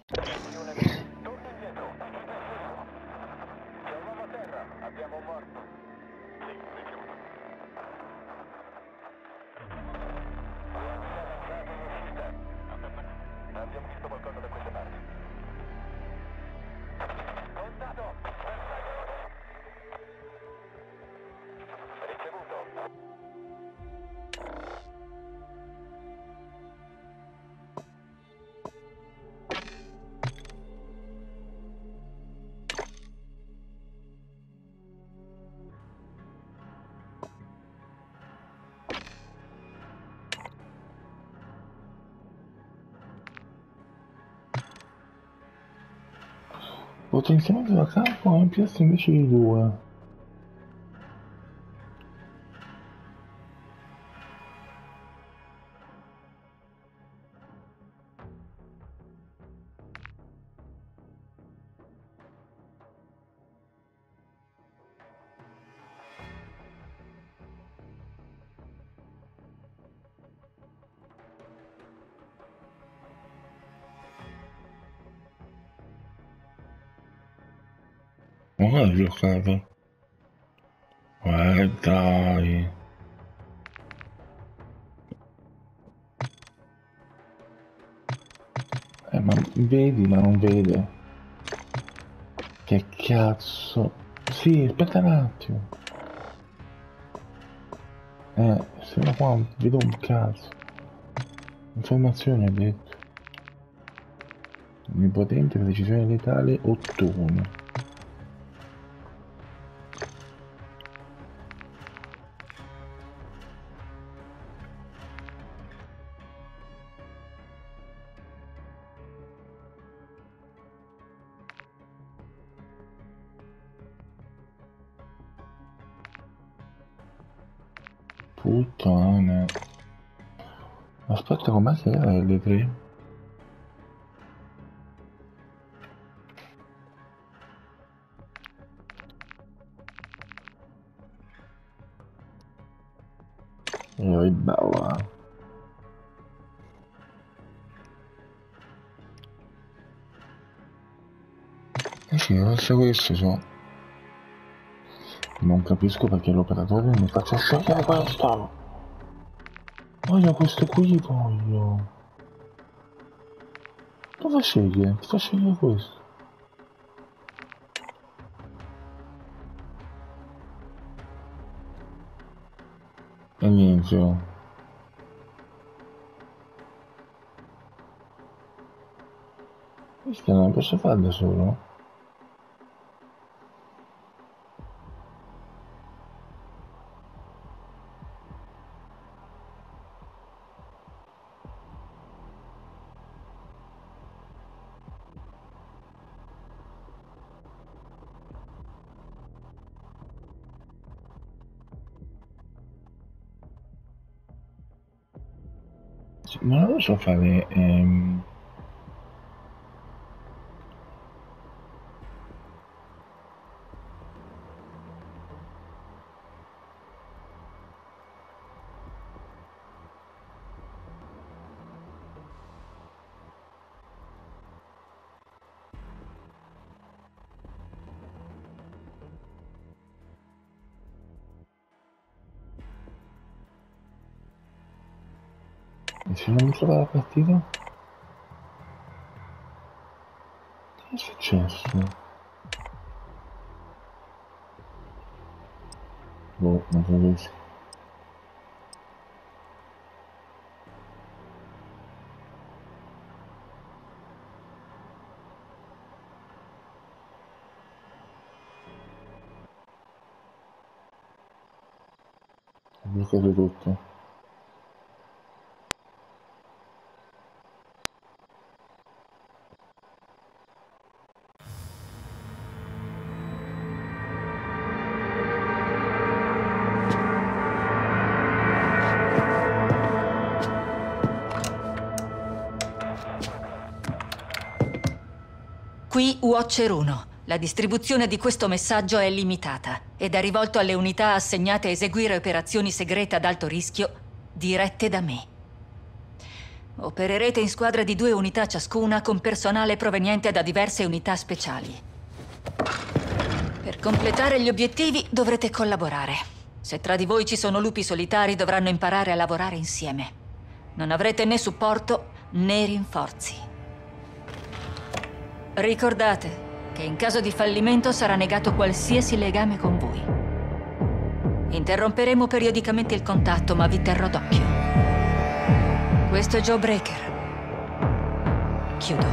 Tutti indietro. C'è un uomo a terra. Abbiamo un morto. Sì, ricevuto. Abbiamo visto qualcosa da queste parti. Contato! Ricevuto. Potenziamento da campo MPS invece di 2. Ma non è giocato. Dai. Ma vedi, ma non vede. Che cazzo. Sì, aspetta un attimo. Se no qua non vedo un cazzo. Informazione ha detto. Onnipotente, precisione letale, ottone. Puttana. Aspetta, com'è che era L3? È bella. Sì, deve essere questo, so. Non capisco perché l'operatore mi faccia scegliere questo. Voglio questo qui, voglio. Cosa sceglie? Ti fa scegliere questo. E niente, oh. Questo non lo posso fare da solo? Non lo so fare. E se non mi trova la partita? Che è successo? Boh, non capisco. Ho bloccato tutto. Qui Watcher 1. La distribuzione di questo messaggio è limitata ed è rivolto alle unità assegnate a eseguire operazioni segrete ad alto rischio dirette da me. Opererete in squadre di 2 unità ciascuna con personale proveniente da diverse unità speciali. Per completare gli obiettivi dovrete collaborare. Se tra di voi ci sono lupi solitari, dovranno imparare a lavorare insieme. Non avrete né supporto né rinforzi. Ricordate che in caso di fallimento sarà negato qualsiasi legame con voi. Interromperemo periodicamente il contatto, ma vi terrò d'occhio. Questo è Joe Breaker. Chiudo.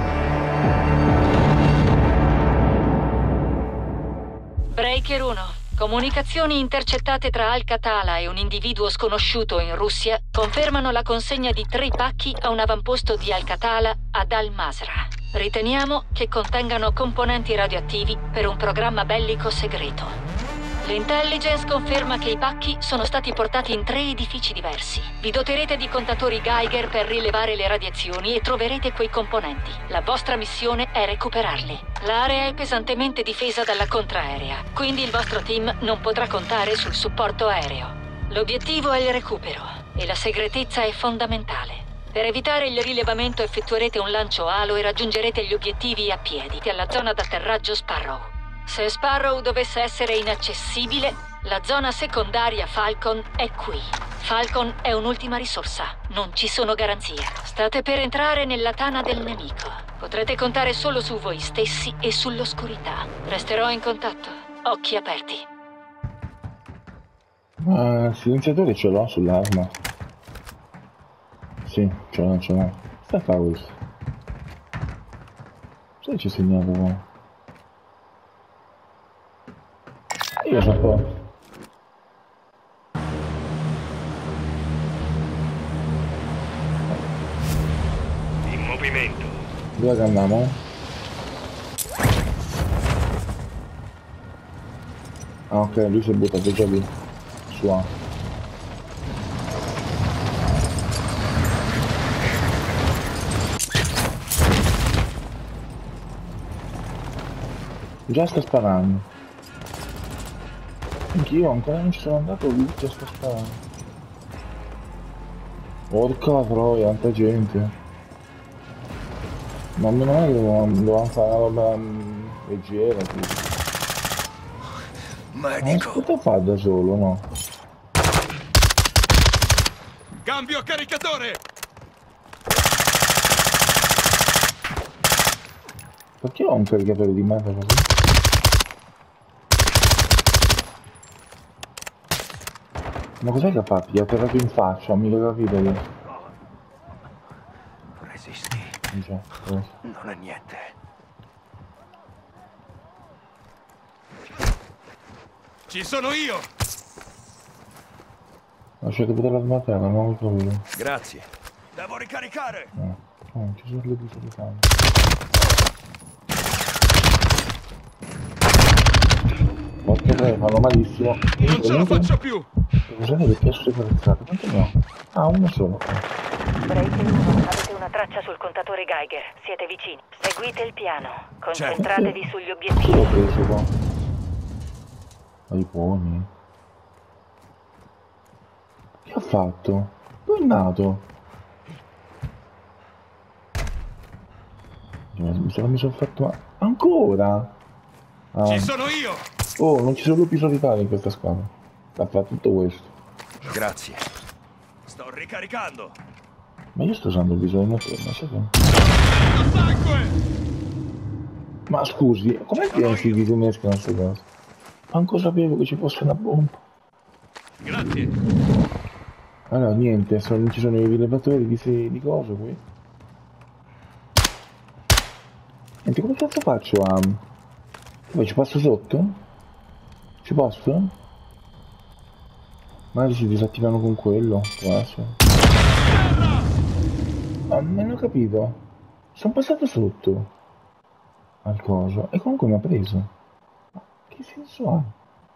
Breaker 1. Comunicazioni intercettate tra Al-Qatala e un individuo sconosciuto in Russia confermano la consegna di 3 pacchi a un avamposto di Al-Qatala ad Al-Masra. Riteniamo che contengano componenti radioattivi per un programma bellico segreto. L'intelligence conferma che i pacchi sono stati portati in 3 edifici diversi. Vi doterete di contatori Geiger per rilevare le radiazioni e troverete quei componenti. La vostra missione è recuperarli. L'area è pesantemente difesa dalla contraerea, quindi il vostro team non potrà contare sul supporto aereo. L'obiettivo è il recupero e la segretezza è fondamentale. Per evitare il rilevamento effettuerete un lancio alo e raggiungerete gli obiettivi a piedi alla zona d'atterraggio Sparrow. Se Sparrow dovesse essere inaccessibile, la zona secondaria Falcon è qui. Falcon è un'ultima risorsa, non ci sono garanzie. State per entrare nella tana del nemico. Potrete contare solo su voi stessi e sull'oscurità. Resterò in contatto, occhi aperti. Ma il silenziatore ce l'ho sull'arma. Sì, ce l'ho. Sta a fare questo? Sai c'è segnato qua? Io so po'. In movimento. Dove che andiamo? Ah ok, lui si è buttato già lì. Su A. Già sta sparando. Anch'io ancora non ci sono andato, lui già sta sparando. Porca troia, tanta gente. Ma meno male che dovevamo fare una roba leggera. Ma cosa fa da solo, no? Cambio caricatore! Perché ho un caricatore di merda così? Ma cos'è che ha fatto? Gli ha atterrato in faccia, mica capito io. Resisti. Già, Non è niente. Ci sono io! lasciate poter la smattare, non ho capito. Grazie. Devo ricaricare! No, ci sono le due di cane. Porca tre, fanno malissimo. Non ce la faccio più! Cos'è che piace carezzate? Quanto ne ho? Ah, uno solo. Breaker 1, avete una traccia sul contatore Geiger. Siete vicini. Seguite il piano. Concentratevi sugli L'ho obiettivi. preso qua. Ai buoni. Che ha fatto? Dove è nato? Mi sono fatto... Ancora? Ah. Ci sono io! Oh, non ci sono lupi solitari in questa squadra. Ha fatto tutto questo. Grazie. Sto ricaricando. Ma io sto usando il visualizzatore, ma sai che... Sangue! Ma scusi, com'è che non si disinnescano queste cose? Manco sapevo che ci fosse una bomba. Grazie. Allora, niente, non ci sono i rilevatori di cose qui. Niente, come cazzo faccio a... Dove ci passo sotto? Ci posso? Magari si disattivano con quello. Ma non ho capito. Sono passato sotto al coso e comunque mi ha preso. Ma che senso ha?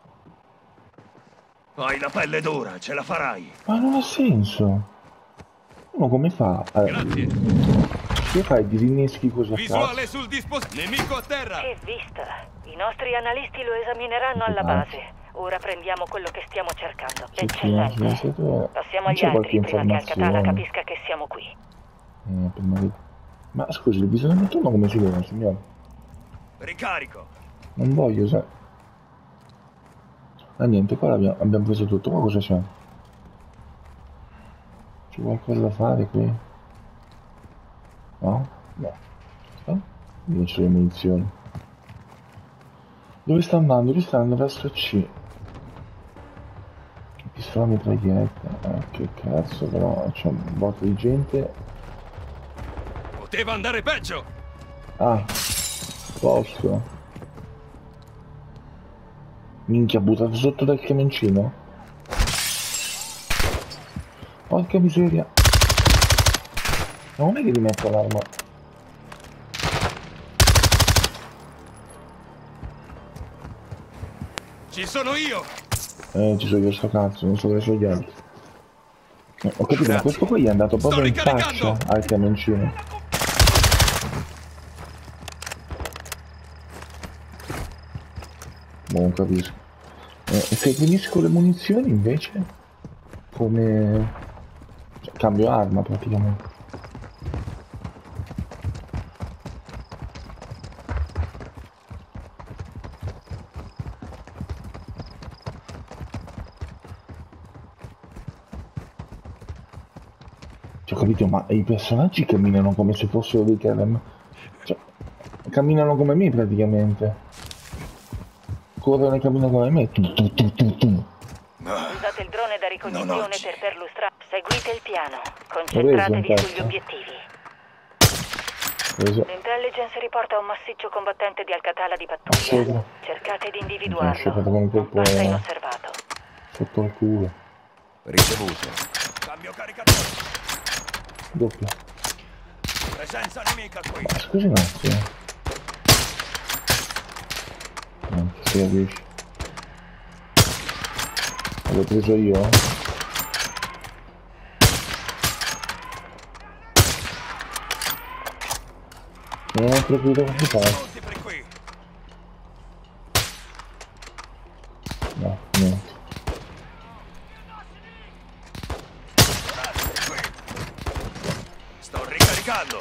Hai la pelle dura, ce la farai. Ma non ha senso. Uno come fa? Grazie. Se fai disinneschi così a caso. Visuale sul dispositivo. Nemico a terra. Che vista! I nostri analisti lo esamineranno alla base. Ora prendiamo quello che stiamo cercando. Eccellente. Passiamo agli altri prima che Al-Qatala capisca che siamo qui. Prima di... Ma scusi, il bisogno turno come si vede, signore? Ricarico. Non voglio, sai. Ah niente, qua abbiamo preso tutto, qua cosa c'è? C'è qualcosa da fare qui? No? No. Ah? Io c'ho le munizioni. Dove sta andando? Lui sta andando verso C. Pistola mitraglietta. Che cazzo, però c'è un botto di gente. Poteva andare peggio. Ah, posto. Minchia, buttato sotto dal camioncino. Porca miseria. Ma non è che rimetto l'arma. Ci sono io. Ci sono io sto cazzo, non so dove sono gli altri. Ho capito, ma Grazie. questo qui è andato proprio in ricaricando. faccia al camioncino. Non capisco. E se finisco le munizioni invece? Come... Cioè, cambio arma praticamente. Cioè, ho capito, ma i personaggi camminano come se fossero dei Kerem. Cioè, camminano come me praticamente. Corrono e camminano come me. Usate il drone da ricognizione per perlustrare. Seguite il piano. Concentratevi sugli obiettivi. Preso. L'intelligence riporta un massiccio combattente di Al-Qatala di pattuglia. Sopra. Cercate di Sono individuarlo. scioppato con un Non colpo passa inosservato. sotto il culo. Ricevuto. Cambio caricatore. Doppio. Presenza nemica qui. Ma scusi un attimo. Non si capisce. L'ho preso io? Non ho proprio idea come fare. Molti per qui. No, niente. Sto ricaricando.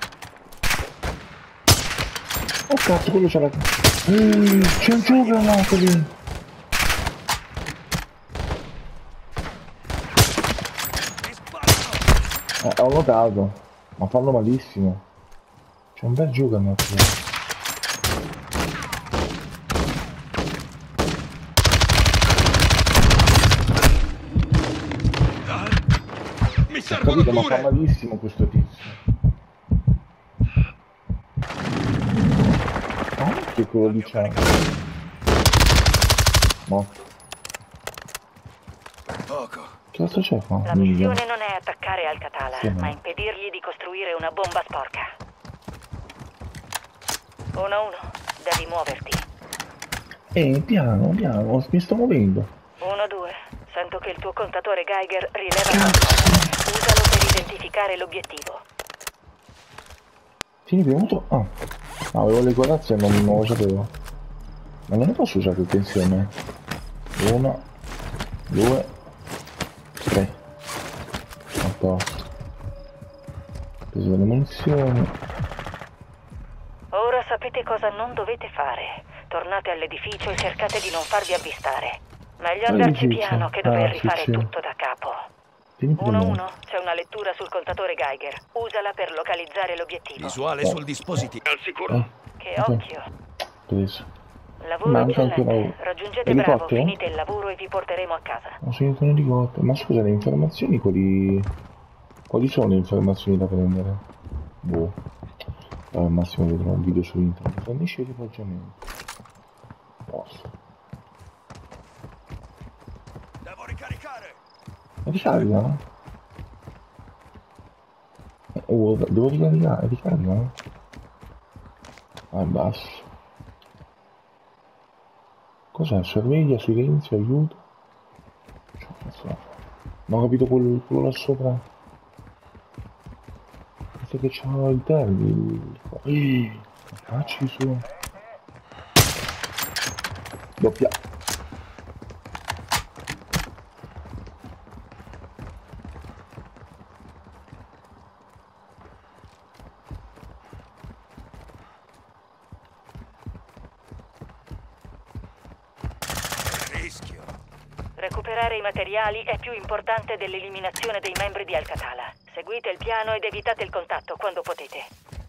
Oh cazzo, quello c'era... c'è un giocanato lì! Mi sparano. Ho notato, ma fanno malissimo. C'è un bel giocanato lì. Mi Ho servono capito, ma fa cure. malissimo questo tizio. Ah, che quello di c'è. Morto. Poco. Che altro c'è qua? La missione non è attaccare Al-Qatala, Sì, ma impedirgli di costruire una bomba sporca. 1-1, devi muoverti. Piano, piano, mi sto muovendo. 1-2, sento che il tuo contatore Geiger rileva qualcosa. Usalo per identificare l'obiettivo. Tieni premuto. Ah, avevo le corazze e non lo sapevo. Ma non ne posso usare tutte insieme? 1, 2, 3. A posto. Ho preso le munizioni. Ora sapete cosa non dovete fare. Tornate all'edificio e cercate di non farvi avvistare. Meglio andarci All'edificio? piano che dover Ah, sì, rifare sì. tutto da capo. Tieni premuto. 1-1, c'è una lettura sul contatore Geiger. Usala per localizzare l'obiettivo. Visuale sul dispositivo. Al sicuro. Che ok. occhio. Preso. Lavoro Manca ancora eccellente. uno. Raggiungete Bravo, Elicottero? finite il lavoro e vi porteremo a casa. Ho sentito un elicottero. Ma scusa, le informazioni quali sono le informazioni da prendere? Boh. Al massimo vedrò un video su internet. Fornisce l'equipaggiamento. Posso. Devo ricaricare. Ricarica, no? Devo ricaricare, ricarica, no? Ah, basso. Cos'è? Sorveglia, silenzio, aiuto? Cioè, cazzo la fa? Non ho capito quello là sopra. Questo che c'ha il termine. Facci su. Doppia. rischio. Recuperare i materiali è più importante dell'eliminazione dei membri di Al-Qatala. Seguite il piano ed evitate il contatto quando potete.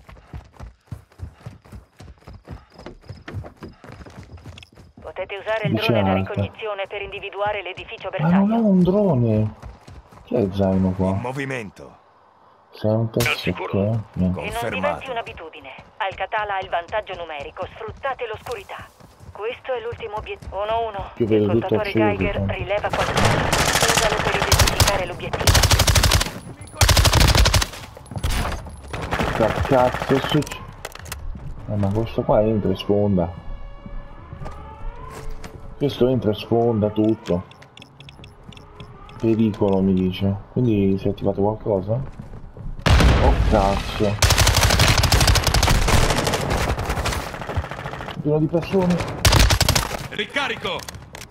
Potete usare il drone da ricognizione per individuare l'edificio Ma non ho bersaglio. un drone! Che è il zaino In qua? movimento. Semtex, ok. E non diventi Confermato. un'abitudine. Al-Qatala ha il vantaggio numerico, sfruttate l'oscurità. Questo è l'ultimo obiettivo. 1-1. Io vedo Il tutto contatore acceso, Geiger tanto. rileva qualcosa. Usalo per identificare l'obiettivo. Che cazzo è successo? Ma questo qua entra e sfonda. Questo entra e sfonda tutto. Pericolo mi dice. Quindi si è attivato qualcosa? Oh cazzo. Pieno di persone. Ricarico!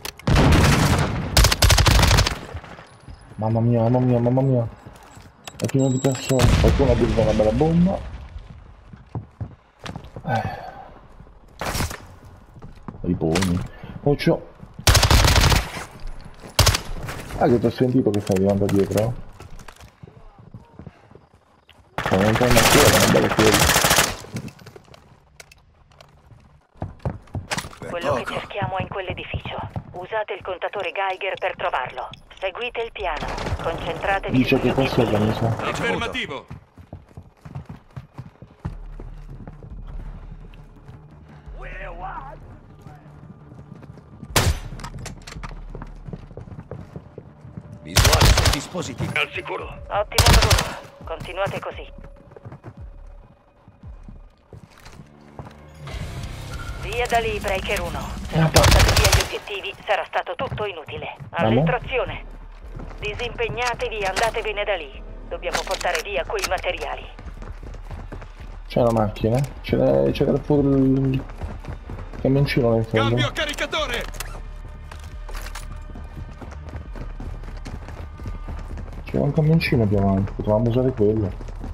Mamma mia, mamma mia, mamma mia. È pieno di persone. Qualcuno ha buttato una bella bomba. Riponi. Occhio. Ah, che ti ho sentito che stai arrivando dietro. Sono entrando a fiera, non bello fieri. Quello che cerchiamo è in quell'edificio. Usate il contatore Geiger per trovarlo. Seguite il piano. Concentratevi Dice sugli che questo è obiettivi. mi sa. Affermativo. Visuale sul dispositivo. Al sicuro. Ottimo lavoro. Continuate così. Via da lì, Breaker 1. Se non portate via gli obiettivi, sarà stato tutto inutile. All'estrazione. Disimpegnatevi e andatevene da lì. Dobbiamo portare via quei materiali. C'è una macchina? C'era pure il camioncino nel fondo. Cambio caricatore! C'era un camioncino più avanti, potevamo usare quello.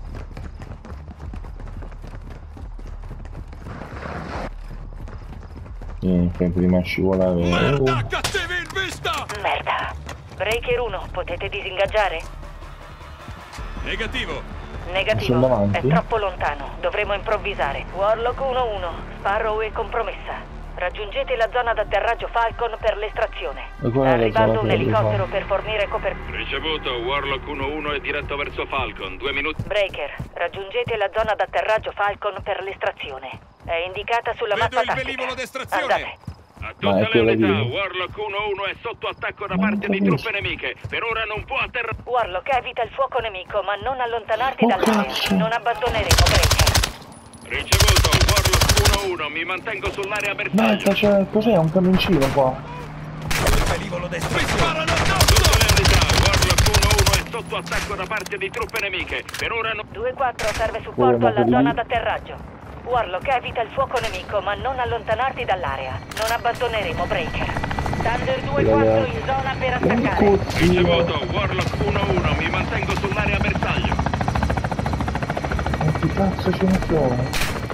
Niente, prima scivolare. Merda, cattivi in vista! Merda. Breaker 1, potete disingaggiare? Negativo. Sono Negativo. davanti? È troppo lontano. Dovremo improvvisare. Warlock 1-1. Sparrow è compromessa. Raggiungete la zona d'atterraggio Falcon per l'estrazione. E qual è la Arrivando zona un che elicottero per fornire copertura. Ricevuto, Warlock 1-1 è diretto verso Falcon. 2 minuti. Breaker, raggiungete la zona d'atterraggio Falcon per l'estrazione. È indicata sulla Vedo mappa il tattica. velivolo d'estrazione. Andate. A Ma tutte è le quella unità, lì. Warlock 1-1 è sotto attacco da Ma parte di capisco. truppe nemiche. Per ora non può atterrare. Warlock, evita il fuoco nemico, ma non allontanarti Oh, dall'area. cazzo. Non abbandoneremo Breaker. Ricevuto, Warlock 1-1, mi mantengo sull'area bersaglio. Merda, cos'è? Un camioncino qua. Il velivolo Mi d'estrazione. sparano addosso! Tutte le unità, Warlock 1-1 è sotto attacco da parte di truppe nemiche. Per ora non... 2-4 serve supporto ma alla quelli- zona d'atterraggio. Warlock, evita il fuoco nemico, ma non allontanarti dall'area. Non abbandoneremo Breaker. Thunder 2-4 in zona per attaccare. Cozzo. Ricevuto, Warlock 1-1, mi mantengo sull'area bersaglio. Ma che cazzo ce ne sono?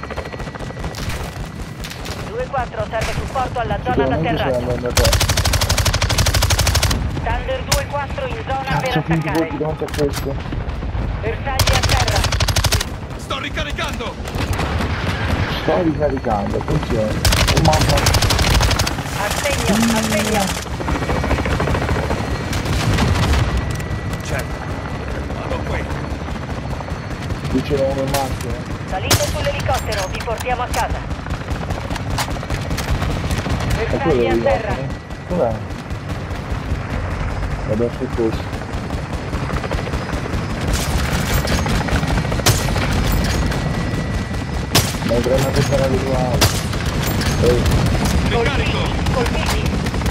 2-4 serve supporto alla zona Sicuramente d'atterraggio. sono andando a te. Thunder 2-4 in zona per Cazzo, quindi attaccare. voti davanti a questo. Bersagli a terra. Sto ricaricando. Sto ricaricando, attenzione. Oh mamma. Assegno, assegno. Certo. Vado qui. Qui c'era uno in macchina. Salite sull'elicottero, vi portiamo a casa. E quello Bersagli è a terra. Dov'è? Adesso è questo. Ma è granate canale uguale. Ricarico. Colpiti.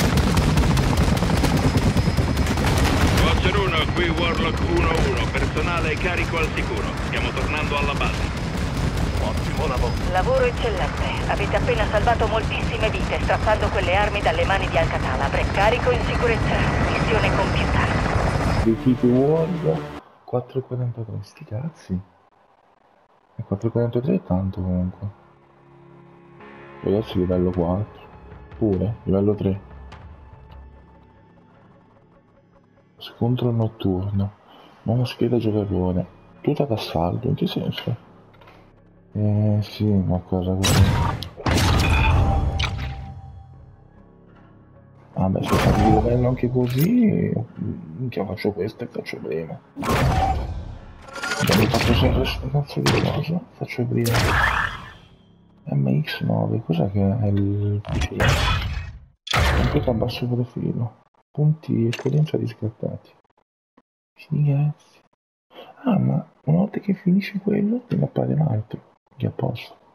Roger 1, qui Warlock 1-1, personale carico al sicuro. Stiamo tornando alla base. Ottimo lavoro. Lavoro eccellente. Avete appena salvato moltissime vite strappando quelle armi dalle mani di Al-Qatala. Carico in sicurezza. Missione compiuta. Defeat World 4,43. Sti cazzi. E 4,43 è tanto comunque. E adesso livello 4. Pure, livello 3. scontro notturno. Nuova scheda giocatore. Tuta d'assalto, in che senso? Sì, una cosa così. Vabbè, se fa di livello anche così, minchia, faccio questo e faccio prima. Mi faccio sempre questo cazzo di cosa? Faccio prima. MX9, cos'è che è il PC? Computer a basso profilo. Punti esperienza riscattati. Sì. Ah, ma una volta che finisce quello, te ne appare un altro. Che a posto.